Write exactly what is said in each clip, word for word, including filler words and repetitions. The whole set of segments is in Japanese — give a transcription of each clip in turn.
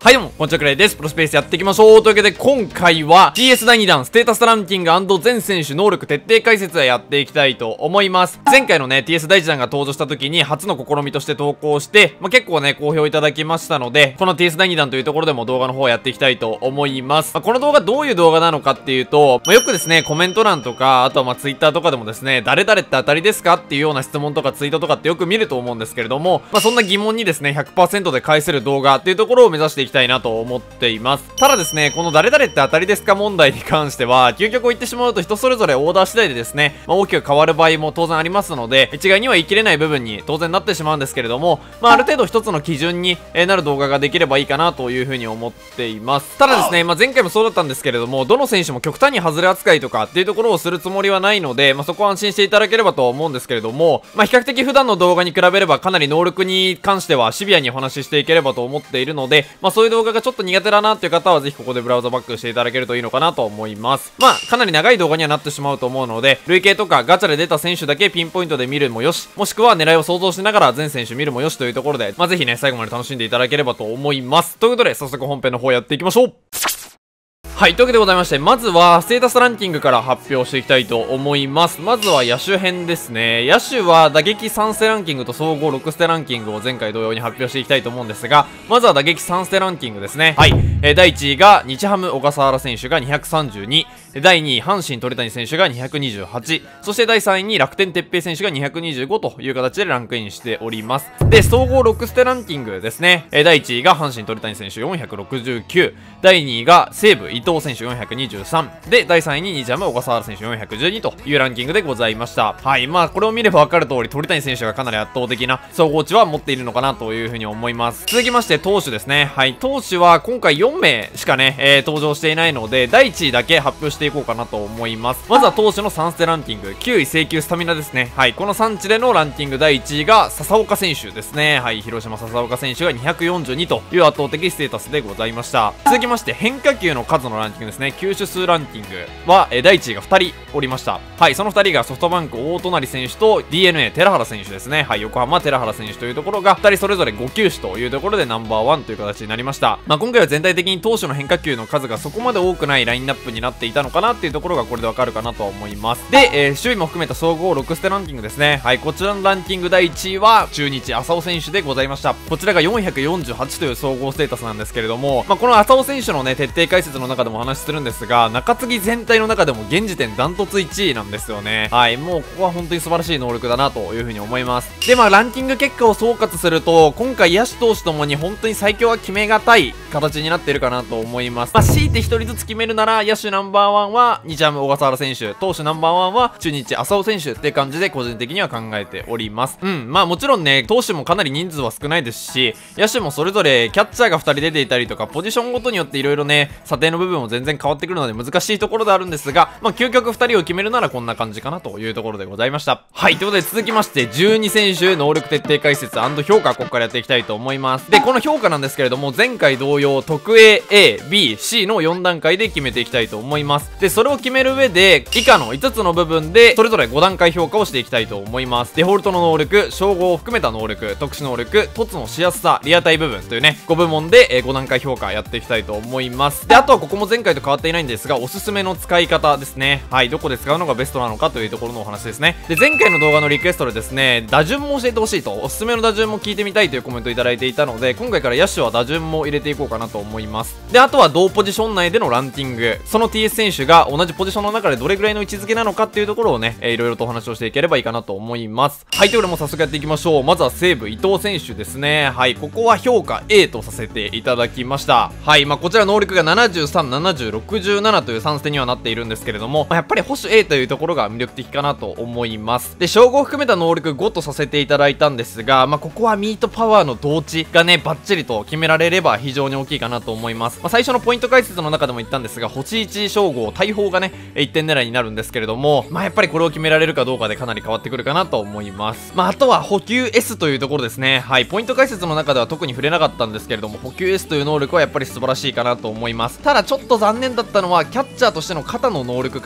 はいどうも、こんにちは、くらいです。プロスペースやっていきましょう。というわけで、今回は ティーエス だいにだんステータスランキング&全選手能力徹底解説をやっていきたいと思います。前回のね、ティーエス だいいちだんが登場した時に初の試みとして投稿して、まあ、結構ね、好評いただきましたので、この ティーエス だいにだんというところでも動画の方をやっていきたいと思います。まあ、この動画どういう動画なのかっていうと、まあ、よくですね、コメント欄とか、あとはまあ Twitter とかでもですね、誰々って当たりですかっていうような質問とかツイートとかってよく見ると思うんですけれども、まあ、そんな疑問にですね、ひゃくパーセント で返せる動画っていうところを目指していきたいなと思っています。ただですね、この誰々って当たりですか問題に関しては、究極を言ってしまうと人それぞれオーダー次第でですね、まあ、大きく変わる場合も当然ありますので、一概には言い切れない部分に当然なってしまうんですけれども、まあ、ある程度一つの基準になる動画ができればいいかなというふうに思っています。ただですね、まあ、前回もそうだったんですけれども、どの選手も極端に外れ扱いとかっていうところをするつもりはないので、まあ、そこは安心していただければと思うんですけれども、まあ、比較的普段の動画に比べればかなり能力に関してはシビアにお話ししていければと思っているので、まあ、そういう動画がちょっと苦手だなっていう方はぜひここでブラウザバックしていただけるといいのかなと思います。まあかなり長い動画にはなってしまうと思うので、累計とかガチャで出た選手だけピンポイントで見るもよし、もしくは狙いを想像しながら全選手見るもよしというところで、まあぜひね最後まで楽しんでいただければと思います。ということで早速本編の方やっていきましょう。はい、というわけでございまして、まずはステータスランキングから発表していきたいと思います。まずは野手編ですね。野手は打撃さんステランキングと総合ろくステランキングを前回同様に発表していきたいと思うんですが、まずは打撃さんステランキングですね。はい、えー、だいいちいが日ハム小笠原選手がにひゃくさんじゅうに、だいにい阪神鳥谷選手がにひゃくにじゅうはち、そしてだいさんいに楽天哲平選手がにひゃくにじゅうごという形でランクインしております。で、総合ろくステランキングですね。えー、だいいちいが阪神鳥谷選手よんひゃくろくじゅうきゅう、だいにいが西武伊藤選手よんひゃくにじゅうさんで、だいさんいに日ハム小笠原選手よんひゃくじゅうにというランキングでございました。はい、まあこれを見れば分かる通り鳥谷選手がかなり圧倒的な総合値は持っているのかなというふうに思います。続きまして投手ですね。はい、投手は今回よんめいしかね、えー、登場していないのでだいいちいだけ発表していこうかなと思います。まずは投手のさんステランキング、きゅうい制球スタミナですね。はい、このさん地でのランキングだいいちいが笹岡選手ですね。はい、広島笹岡選手がにひゃくよんじゅうにという圧倒的ステータスでございました。続きまして変化球の数のランキングですね。球種数ランキングは、えー、だいいちいがふたりおりました。はい、そのふたりがソフトバンク大隣選手と ディーエヌエー 寺原選手ですね。はい、横浜寺原選手というところがふたりそれぞれご球種というところでナンバーワンという形になりました。まあ今回は全体的に投手の変化球の数がそこまで多くないラインナップになっていたのかなっていうところがこれでわかるかなと思います。で、えー、守備も含めた総合ろくステランキングですね。はい、こちらのランキングだいいちいは中日浅尾選手でございました。こちらがよんひゃくよんじゅうはちという総合ステータスなんですけれども、まあこの浅尾選手のね徹底解説の中でもお話しするんですが、中継ぎ全体の中でも現時点ダントツいちいなんですよね。はい、もうここは本当に素晴らしい能力だなというふうに思います。で、まあランキング結果を総括すると、今回野手投手ともに本当に最強は決めがたい形になっているかなと思います。まあ強いてひとりずつ決めるなら、野手ナンバーワンは日ハム小笠原選手、投手ナンバーワンは中日浅尾選手って感じで個人的には考えております。うん、まあもちろんね、投手もかなり人数は少ないですし、野手もそれぞれキャッチャーがふたり出ていたりとか、ポジションごとによっていろいろね、査定の部分も全然変わってくるので難しいところであるんですが、まあ究極ふたりを決めるならこんな感じかなというところでございました。はい、ということで続きましてじゅうに選手能力徹底解説&評価、ここからやっていきたいと思います。で、この評価なんですけれども、前回同様特 A、A、B、C のよん段階で決めていきたいと思います。で、それを決める上で以下のいつつの部分でそれぞれご段階評価をしていきたいと思います。デフォルトの能力、称号を含めた能力、特殊能力、凸のしやすさ、リアタイ部分というねご部門でご段階評価やっていきたいと思います。で、あとはここも前回と変わっていないんですが、おすすめの使い方ですね。はい、どこで使うのがベストなのかというところのお話ですね。で、前回の動画のリクエストでですね、打順も教えてほしいと、おすすめの打順も聞いてみたいというコメントいただいていたので、今回から野手は打順も入れていこうかなと思います。で、あとは同ポジション内でのランキング、その ティーエス 選手が同じポジションの中でどれぐらいの位置づけなのかっていうところをね、えー、いろいろとお話をしていければいいかなと思います。はい、ということでもう早速やっていきましょう。まずは西武伊藤選手ですね。はい、ここは評価 エー とさせていただきました。はい、まあこちら能力がななじゅうさん、ななじゅう、ろくじゅうななというさんステにはなっているんですけれども、まあ、やっぱり保守 A というところが魅力的かなと思います。で、称号を含めた能力ごとさせていただいたんですが、まあここはミートパワーの同値がねバッチリと決められれば非常に大きいかなと思います。まあ、最初のポイント解説の中でも言ったんですが、星いち称号大砲がねいってん狙いになるんですけれども、まあやっぱりこれを決められるかどうかでかなり変わってくるかなと思います。まああとは補給 エス というところですね。はい、ポイント解説の中では特に触れなかったんですけれども、補給 エス という能力はやっぱり素晴らしいかなと思います。ただちょっと残念だったのはキャッチャーとしての肩の能力かな。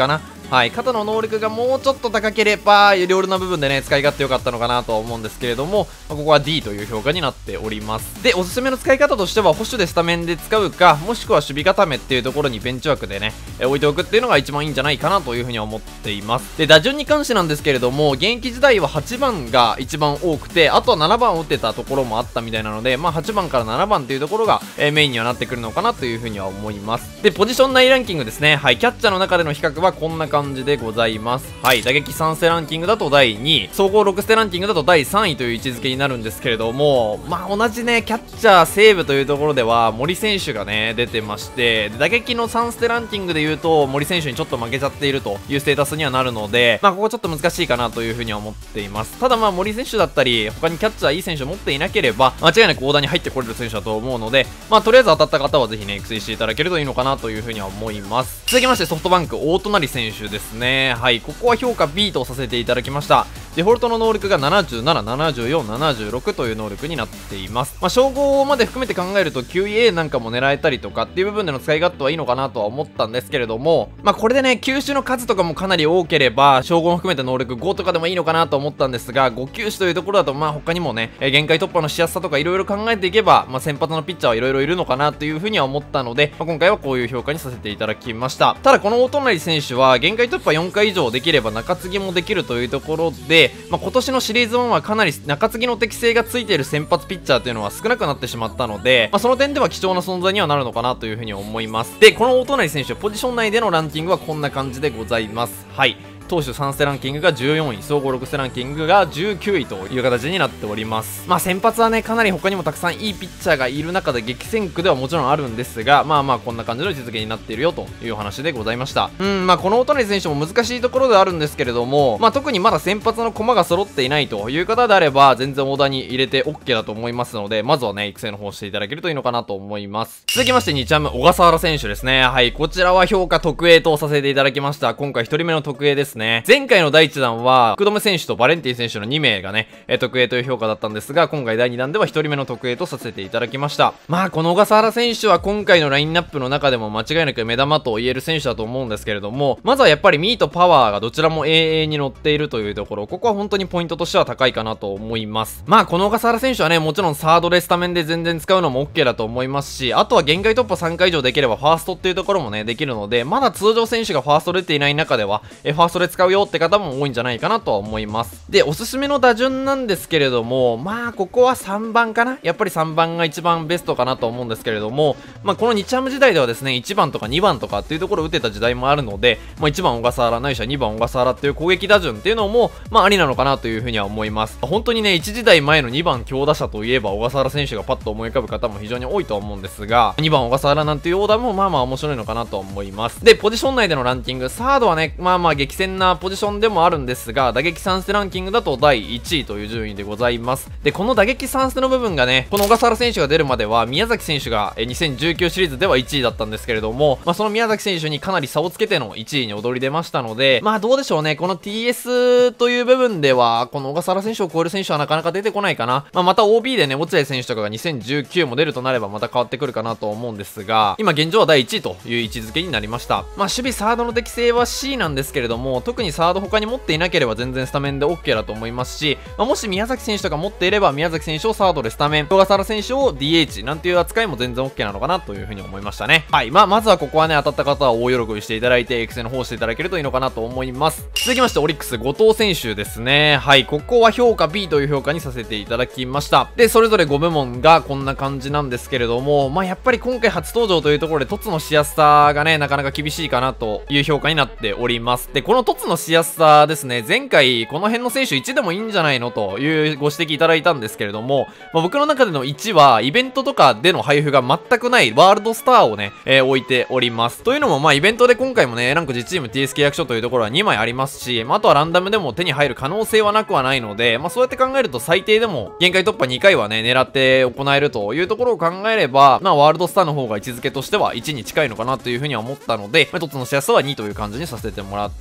はい、肩の能力がもうちょっと高ければ、いろいろな部分でね、使い勝手良かったのかなとは思うんですけれども、まあ、ここは ディー という評価になっております。で、おすすめの使い方としては、保守でスタメンで使うか、もしくは守備固めっていうところにベンチ枠でね、え置いておくっていうのが一番いいんじゃないかなというふうには思っています。で、打順に関してなんですけれども、現役時代ははちばんが一番多くて、あとはななばんを打ってたところもあったみたいなので、まあはちばんからななばんっていうところが、えー、メインにはなってくるのかなというふうには思います。で、ポジション内ランキングですね。はい、キャッチャーの中での比較はこんな感じでございます。はい、打撃さん捨てランキングだとだいにい、総合ろく捨てランキングだとだいさんいという位置づけになるんですけれども、まあ同じね、キャッチャーセーブというところでは、森選手がね、出てまして、で打撃のさん捨てランキングで言うと、森選手にちょっと負けちゃっているというステータスにはなるので、まあここちょっと難しいかなというふうには思っています。ただまあ森選手だったり、他にキャッチャーいい選手を持っていなければ、間違いなくオーダーに入ってこれる選手だと思うので、まあとりあえず当たった方はぜひね、育成していただけるといいのかなというふうには思います。続きましてソフトバンク大隣選手ですね。はい、ここは評価 ビー とさせていただきました。デフォルトの能力がななじゅうなな、ななじゅうよん、ななじゅうろくという能力になっています。まあ、称号まで含めて考えると キューイーエー なんかも狙えたりとかっていう部分での使い勝手はいいのかなとは思ったんですけれども、まあ、これでね、球種の数とかもかなり多ければ、称号も含めて能力ごとかでもいいのかなと思ったんですが、ご球種というところだと、まあ、他にもね、え限界突破のしやすさとかいろいろ考えていけば、まあ、先発のピッチャーはいろいろいるのかなというふうには思ったので、まあ、今回はこういう評価にさせていただきました。ただ、この大隣選手は、限界突破よんかい以上できれば中継ぎもできるというところで、まあ、今年のシリーズワンはかなり中継ぎの適性がついている先発ピッチャーというのは少なくなってしまったので、まあ、その点では貴重な存在にはなるのかなというふうに思います。で、この大隣選手、ポジション内でのランキングはこんな感じでございます。はい。投手さん捨てランキングがじゅうよんい、総合ろく捨てランキングがじゅうきゅういという形になっております。まあ先発はね、かなり他にもたくさんいいピッチャーがいる中で激戦区ではもちろんあるんですが、まあまあこんな感じの位置づけになっているよというお話でございました。うん、まあこの大谷選手も難しいところではあるんですけれども、まあ特にまだ先発の駒が揃っていないという方であれば、全然オーダーに入れて OK だと思いますので、まずはね、育成の方していただけるといいのかなと思います。続きましてにチーム、小笠原選手ですね。はい、こちらは評価特 A とさせていただきました。今回ひとりめの特 A ですね。前回のだいいちだんは、福留選手とバレンティン選手のにめいがね、え特 A という評価だったんですが、今回だいにだんではひとりめの特 A とさせていただきました。まあ、この小笠原選手は今回のラインナップの中でも間違いなく目玉と言える選手だと思うんですけれども、まずはやっぱりミーとパワーがどちらも永遠に乗っているというところ、ここは本当にポイントとしては高いかなと思います。まあ、この小笠原選手はね、もちろんサードでスタメンで全然使うのも OK だと思いますし、あとは限界突破さんかい以上できればファーストっていうところもね、できるので、まだ通常選手がファースト出ていない中では、えファーストで使うよって方も多いんじゃないかなととは思います。で、おすすめの打順なんですけれども、まあ、ここはさんばんかな、やっぱりさんばんが一番ベストかなと思うんですけれども、まあ、この日ハム時代ではですね、いちばんとかにばんとかっていうところを打てた時代もあるので、まあ、いちばん小笠原ないしはにばん小笠原っていう攻撃打順っていうのも、まあ、ありなのかなというふうには思います。本当にね、いち時代前のにばん強打者といえば小笠原選手がパッと思い浮かぶ方も非常に多いと思うんですが、にばん小笠原なんていうオーダーもまあまあ面白いのかなと思います。で、ポジション内でのランキング、サードはね、まあまあ激戦なポジションでもあるんですが、打撃さん捨てランキングだとだいいちいという順位でございます。で、この打撃さん捨ての部分がね、この小笠原選手が出るまでは宮崎選手がにせんじゅうきゅうシリーズではいちいだったんですけれども、まあその宮崎選手にかなり差をつけてのいちいに躍り出ましたので、まあどうでしょうね、この ティーエス という部分では、この小笠原選手を超える選手はなかなか出てこないかな。まあまた オービー でね、落合選手とかがにせんじゅうきゅうも出るとなればまた変わってくるかなと思うんですが、今現状はだいいちいという位置づけになりました。まあ守備サードの適性は シー なんですけれども、特にサード他に持っていなければ全然スタメンで OK だと思いますし、まあ、もし宮崎選手とか持っていれば宮崎選手をサードでスタメン、小笠原選手を ディーエイチ なんていう扱いも全然 OK なのかなというふうに思いましたね。はい。まあ、まずはここはね、当たった方は大喜びしていただいて、育成の方していただけるといいのかなと思います。続きまして、オリックス後藤選手ですね。はい。ここは評価 ビー という評価にさせていただきました。で、それぞれごぶもんがこんな感じなんですけれども、まあ、やっぱり今回初登場というところで、凸のしやすさがね、なかなか厳しいかなという評価になっております。で、この凸のしやすさですね、前回この辺の選手いちでもいいんじゃないのというご指摘いただいたんですけれども、まあ、僕の中でのいちはイベントとかでの配布が全くないワールドスターをね、えー、置いております。というのもまあイベントで今回もね、ランクじチーム ティーエス 契約書というところはにまいありますし、まあ、あとはランダムでも手に入る可能性はなくはないので、まあ、そうやって考えると最低でも限界突破にかいはね、狙って行えるというところを考えれば、まあワールドスターの方が位置づけとしてはいちに近いのかなというふうには思ったので、まあ、凸のしやすさはにという感じにさせてもらってます。 。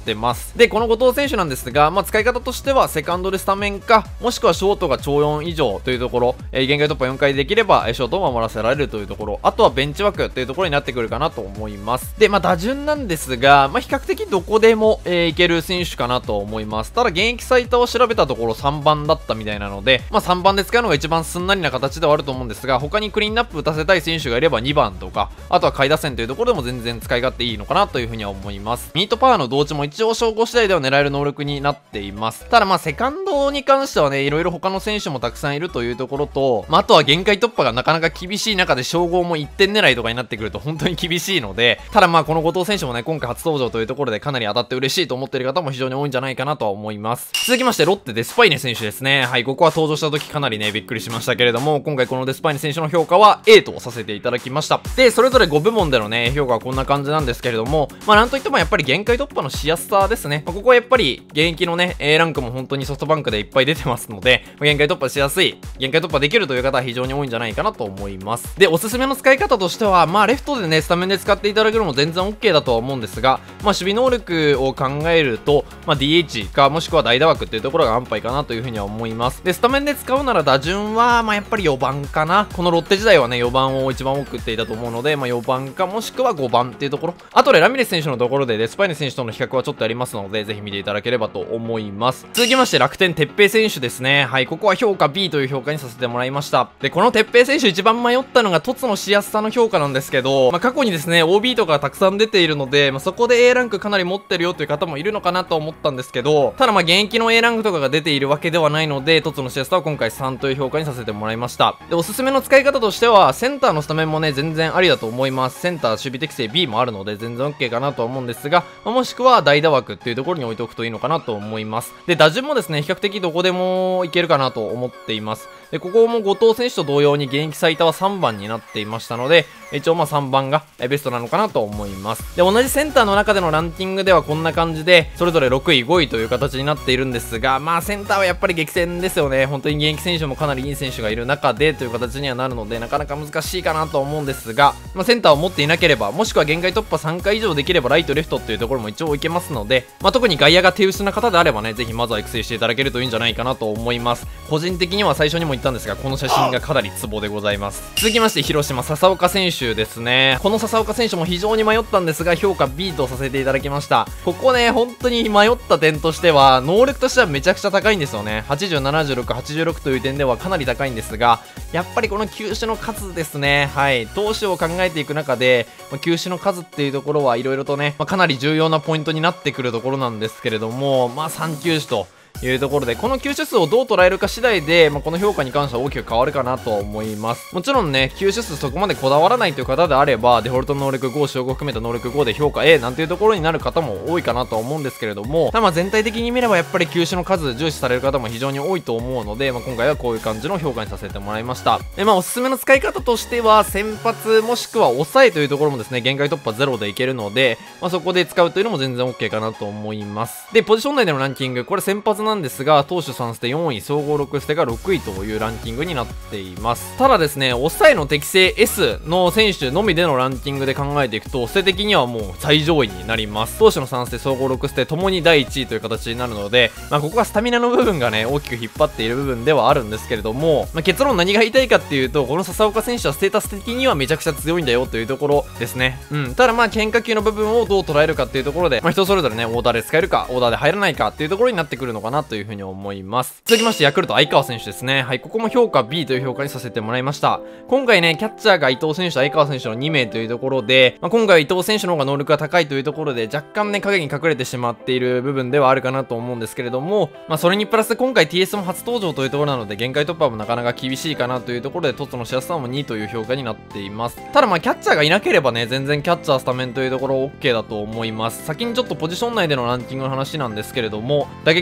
で、この後藤選手なんですが、まあ、使い方としては、セカンドでスタメンか、もしくはショートが超よん以上というところ、えー、限界突破よんかいできれば、ショートを守らせられるというところ、あとはベンチ枠というところになってくるかなと思います。で、まあ、打順なんですが、まあ、比較的どこでも、えー、いける選手かなと思います。ただ、現役最多を調べたところさんばんだったみたいなので、まあ、さんばんで使うのが一番すんなりな形ではあると思うんですが、他にクリーンナップ打たせたい選手がいればにばんとか、あとは下位打線というところでも全然使い勝手いいのかなというふうには思います。ミートパワーの同値も一応称号次第では狙える能力になっています。ただまあセカンドに関してはね、いろいろ他の選手もたくさんいるというところと、まあ、あとは限界突破がなかなか厳しい中で称号もいってん狙いとかになってくると本当に厳しいので、ただまあこの後藤選手もね、今回初登場というところでかなり当たって嬉しいと思っている方も非常に多いんじゃないかなとは思います。続きましてロッテデスパイネ選手ですね。はい、ここは登場した時かなりね、びっくりしましたけれども、今回このデスパイネ選手の評価は エー とさせていただきました。で、それぞれご部門でのね、評価はこんな感じなんですけれども、まあなんといってもやっぱり限界突破のしやすさですね。まあ、ここはやっぱり現役のね、A ランクも本当にソフトバンクでいっぱい出てますので、まあ、限界突破しやすい、限界突破できるという方は非常に多いんじゃないかなと思います。で、おすすめの使い方としては、まあレフトでね、スタメンで使っていただけるのも全然 OK だとは思うんですが、まあ守備能力を考えると、まあ ディーエイチ かもしくは代打枠っていうところが安牌かなというふうには思います。で、スタメンで使うなら打順は、まあやっぱりよばんかな。このロッテ時代はね、よばんを一番多く打っていたと思うので、まあよばんかもしくはごばんっていうところ。あとでラミレス選手のところでデスパイネ選手との比較はちょっとありますので、ぜひ見ていただければと思います。続きまして楽天哲平選手ですね。はい、ここは評価 ビー という評価にさせてもらいました。で、この哲平選手一番迷ったのが凸のしやすさの評価なんですけど、まあ過去にですね、オービー とかたくさん出ているので、まあそこで A ランクかなり持ってるよという方もいるのかなと思ったんですけど、ただまあ現役の A ランクとかが出ているわけではないので、凸のしやすさは今回さんという評価にさせてもらいました。で、おすすめの使い方としては、センターのスタメンもね、全然ありだと思います。センター守備適性 ビー もあるので、全然 OK かなとは思うんですが、まあ、もしくは代打枠っていうところに置いておくといいのかなと思います。で、打順もですね、比較的どこでもいけるかなと思っています。で、ここも後藤選手と同様に現役最多はさんばんになっていましたので、一応まあさんばんがベストなのかなと思います。で、同じセンターの中でのランキングではこんな感じで、それぞれろくい、ごいという形になっているんですが、まあセンターはやっぱり激戦ですよね。本当に現役選手もかなりいい選手がいる中でという形にはなるので、なかなか難しいかなと思うんですが、まあセンターを持っていなければ、もしくは限界突破さんかい以上できればライト、レフトっていうところも一応いけますので、まあ特に外野が手薄な方であればね、ぜひまずは育成していただけるといいんじゃないかなと思います。個人的には最初にも言ったんですが、この写真がかなりツボでございます。続きまして広島笹岡選手ですね。この笹岡選手も非常に迷ったんですが、評価 ビー とさせていただきました。ここね、本当に迷った点としては、能力としてはめちゃくちゃ高いんですよね。はちじゅう、ななじゅうろく、はちじゅうろくという点ではかなり高いんですが、やっぱりこの球種の数ですね。はい。投手を考えていく中で、まあ、球種の数っていうところはいろいろとね、まあ、かなり重要なポイントになってくるところなんですけれども、まあさん球種と、いうところで、この球種数をどう捉えるか次第で、まあ、この評価に関しては大きく変わるかなと思います。もちろんね、球種数そこまでこだわらないという方であれば、デフォルト能力ご、称号含めた能力ごで評価 エー なんていうところになる方も多いかなとは思うんですけれども、ただまあ全体的に見ればやっぱり球種の数重視される方も非常に多いと思うので、まあ、今回はこういう感じの評価にさせてもらいました。で、まあおすすめの使い方としては、先発もしくは抑えというところもですね、限界突破ゼロでいけるので、まあ、そこで使うというのも全然 OK かなと思います。で、ポジション内でのランキング、これ先発なんですが、投手さんステよんい、総合ろくステがろくいというランキングになっています。ただですね、抑えの適正 エス の選手のみでのランキングで考えていくと、ステ的にはもう最上位になります。投手のさんステ、総合ろくステともにだいいちいという形になるので、まあ、ここはスタミナの部分がね、大きく引っ張っている部分ではあるんですけれども、まあ、結論何が言いたいかっていうと、この笹岡選手はステータス的にはめちゃくちゃ強いんだよというところですね。うん。ただまあ、変化球の部分をどう捉えるかっていうところで、まあ、人それぞれね、オーダーで使えるか、オーダーで入らないかっていうところになってくるのかなというふうに思います。続きましてヤクルト相川選手ですね。はい、ここも評価 ビー という評価にさせてもらいました。今回ね、キャッチャーが伊藤選手と相川選手のにめいというところで、まあ、今回は伊藤選手の方が能力が高いというところで、若干ね、影に隠れてしまっている部分ではあるかなと思うんですけれども、まあ、それにプラス今回 ティーエス も初登場というところなので、限界突破もなかなか厳しいかなというところで、凸のしやすさもにという評価になっています。ただまあ、キャッチャーがいなければね、全然キャッチャースタメンというところ OK だと思います。先にちょっとポジション内でのランキングの話なんですけれども、打撃さんステ、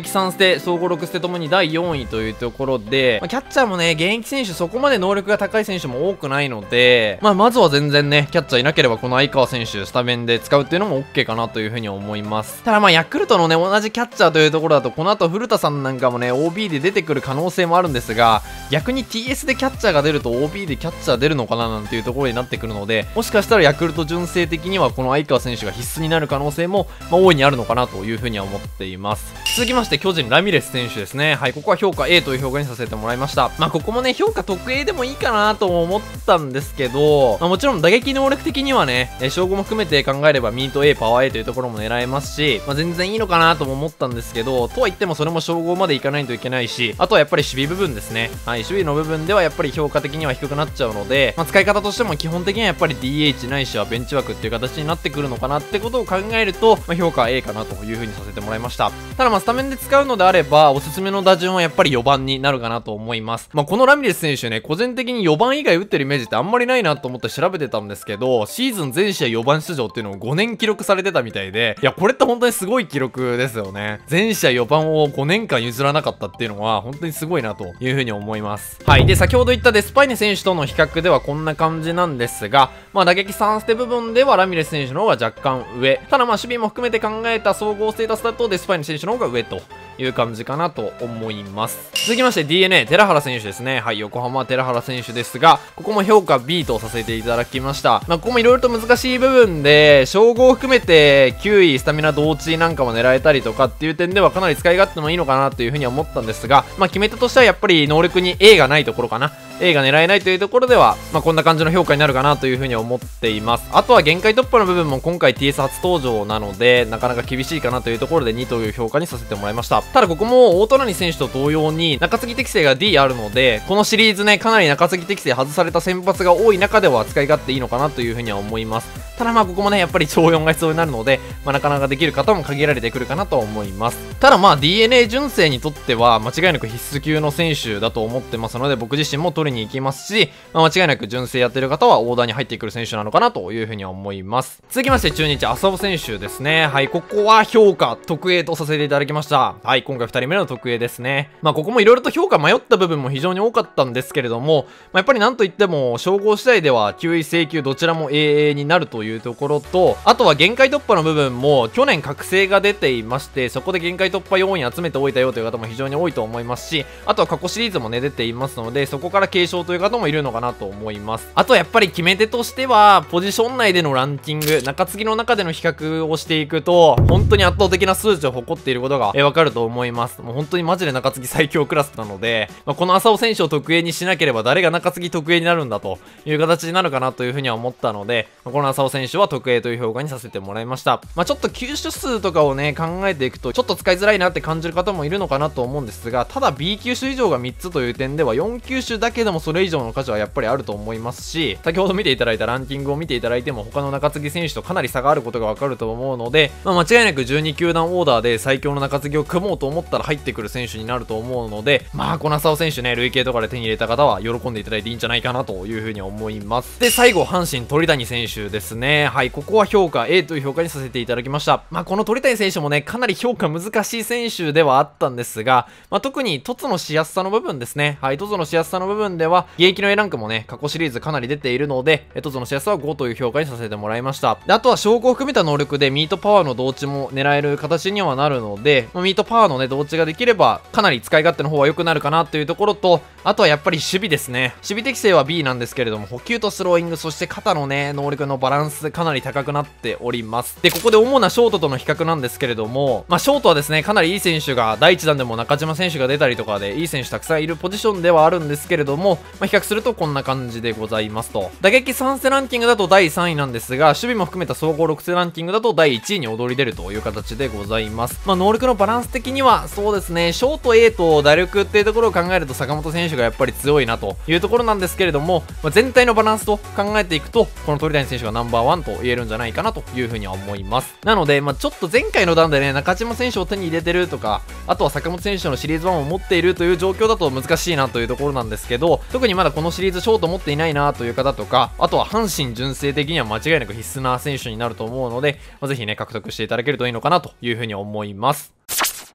て総合ろく捨てともにだいよんいというところで、まあ、キャッチャーもね、現役選手そこまで能力が高い選手も多くないので、まあ、まずは全然ね、キャッチャーいなければこの相川選手、スタメンで使うっていうのも OK かなというふうに思います。ただまあ、ヤクルトのね、同じキャッチャーというところだと、この後古田さんなんかもね、オービー で出てくる可能性もあるんですが、逆に ティーエス でキャッチャーが出ると オービー でキャッチャー出るのかななんていうところになってくるので、もしかしたらヤクルト純正的にはこの相川選手が必須になる可能性も、まあ、大いにあるのかなというふうには思っています。続きまして巨人ラミレス選手ですね。はい、ここは評価 エー という評価にさせてもらいました。まあここもね、評価特 エー でもいいかなと思ったんですけど、まあ、もちろん打撃能力的にはね、え称号も含めて考えればミート エー パワー エー というところも狙えますし、まあ、全然いいのかなとも思ったんですけど、とは言ってもそれも称号までいかないといけないし、あとはやっぱり守備部分ですね。はい、守備の部分ではやっぱり評価的には低くなっちゃうので、まあ、使い方としても基本的にはやっぱり ディーエイチ ないしはベンチ枠っていう形になってくるのかなってことを考えると、まあ、評価は エー かなという風にさせてもらいました。ただまあスタメンで使うのであればおすすめの打順はやっぱりよばんになるかなと思います。まあこのラミレス選手ね、個人的によばん以外打ってるイメージってあんまりないなと思って調べてたんですけど、シーズン全試合よばん出場っていうのをごねん記録されてたみたいで、いやこれって本当にすごい記録ですよね。全試合よばんをごねんかん譲らなかったっていうのは本当にすごいなという風に思います。はい。で先ほど言ったデスパイネ選手との比較ではこんな感じなんですが、まあ打撃さん捨て部分ではラミレス選手の方が若干上、ただまあ守備も含めて考えた総合ステータスだとデスパイネ選手の方が上という感じかなと思います。続きまして ディーエヌエー 寺原選手ですね。はい、横浜寺原選手ですが、ここも評価 ビー とさせていただきました。まあ、ここもいろいろと難しい部分で、称号を含めてきゅういスタミナ同値なんかも狙えたりとかっていう点ではかなり使い勝手もいいのかなというふうには思ったんですが、まあ、決め手としてはやっぱり能力に エー がないところかな。エー が狙えないというところでは、まあ、こんな感じの評価になるかなというふうに思っています。あとは限界突破の部分も今回 ティーエス 初登場なので、なかなか厳しいかなというところでにという評価にさせてもらいました。ただここも大谷選手と同様に中継ぎ適性が ディー あるので、このシリーズね、かなり中継ぎ適性外された先発が多い中では使い勝手いいのかなというふうには思います。ただまあここもね、やっぱり超よんが必要になるので、まあ、なかなかできる方も限られてくるかなと思います。ただまあ ディーエヌエー 純正にとっては間違いなく必須級の選手だと思ってますので、僕自身も取りに行きますし、まあ、間違いなく純正やってる方はオーダーに入ってくる選手なのかなというふうには思います。続きまして中日浅尾選手ですね。はい、ここは評価特 エー とさせていただきました。はい、今回ふたりめの特 エー ですね。まあここもいろいろと評価迷った部分も非常に多かったんですけれども、まあ、やっぱりなんといっても称号次第ではきゅうい請求どちらも エーエー になるというところと、あとは限界突破の部分も去年覚醒が出ていまして、そこで限界突破要因集めておいたよという方も非常に多いと思いますし、あとは過去シリーズもね出ていますので、そこから継承という方もいるのかなと思います。あとはやっぱり決め手としてはポジション内でのランキング、中継ぎの中での比較をしていくと本当に圧倒的な数値を誇っていることがわかると思います。もう本当にマジで中継ぎ最強クラスなので、まあ、この浅尾選手を特 エー にしなければ誰が中継ぎ特 エー になるんだという形になるかなというふうには思ったので、まあ、この浅尾選手は特 エー という評価にさせてもらいました。まあ、ちょっと球種数とかをね考えていくとちょっと使いづらいなって感じる方もいるのかなと思うんですが、ただ ビー 球種以上がみっつという点ではよん球種だけでもそれ以上の価値はやっぱりあると思いますし、先ほど見ていただいたランキングを見ていただいても他の中継ぎ選手とかなり差があることがわかると思うので、まあ、間違いなくじゅうに球団オーダーで最強の中継ぎを組もうと思ったら入ってくる選手になると思うので、まあこの浅尾選手ね累計とかで手に入れた方は喜んでいただいていいんじゃないかなというふうに思います。で最後阪神鳥谷選手ですね。はい、ここは評価 エー という評価にさせていただきました。まあこの鳥谷選手もねかなり評価難しい選手ではあったんですが、まあ、特に凸のしやすさの部分ですね。はい、凸のしやすさの部分では現役の A ランクもね過去シリーズかなり出ているので、凸のしやすさはごという評価にさせてもらいました。であとは証拠を含めた能力でミートパワーの同値も狙える形にはなるので、まあ、ミートパワーのね同値ができればかなり使い勝手の方は良くなるかなというところと、あとはやっぱり守備ですね。守備適性は ビー なんですけれども、補給とスローイング、そして肩のね能力のバランスかなり高くなっております。でここで主なショートとの比較なんですけれども、まあショートはですねかなりいい選手がだいいちだんでも中島選手が出たりとかでいい選手たくさんいるポジションではあるんですけれども、まあ、比較するとこんな感じでございますと。打撃さん世ランキングだとだいさんいなんですが、守備も含めた総合ろく世ランキングだとだいいちいに躍り出るという形でございます。まあ能力のバランス的にはそうですね、ショート エー と打力っていうところを考えると坂本選手がやっぱり強いなというところなんですけれども、まあ、全体のバランスと考えていくとこの鳥谷選手がナンバーワンと言えるんじゃないかなというふうには思います。なので、まあ、ちょっと前回の段でね中島選手を手に入れてるとか、あとは坂本選手のシリーズワンを持っているという状況だと難しいなというところなんですけど、特にまだこのシリーズショート持っていないなという方とか、あとは阪神純正的には間違いなく必須な選手になると思うので、まあ、ぜひね獲得していただけるといいのかなというふうに思います。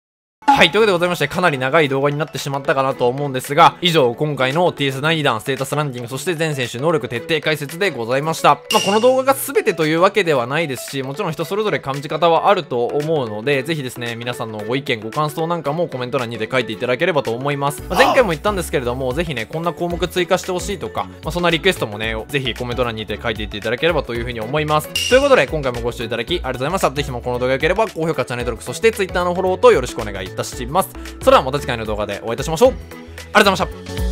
はい、というわけでございまして、かなり長い動画になってしまったかなと思うんですが、以上、今回の ティーエス だいにだんステータスランキング、そして全選手能力徹底解説でございました。まあ、この動画が全てというわけではないですし、もちろん人それぞれ感じ方はあると思うので、ぜひですね、皆さんのご意見、ご感想なんかもコメント欄にで書いていただければと思います。まあ、前回も言ったんですけれども、ぜひね、こんな項目追加してほしいとか、まあ、そんなリクエストもね、ぜひコメント欄にて書いていっていただければというふうに思います。ということで、今回もご視聴いただきありがとうございました。ぜひともこの動画が良ければ、高評価、チャンネル登録、そして Twitter のフォローとよろしくお願いいたします。それではまた次回の動画でお会いいたしましょう。ありがとうございました。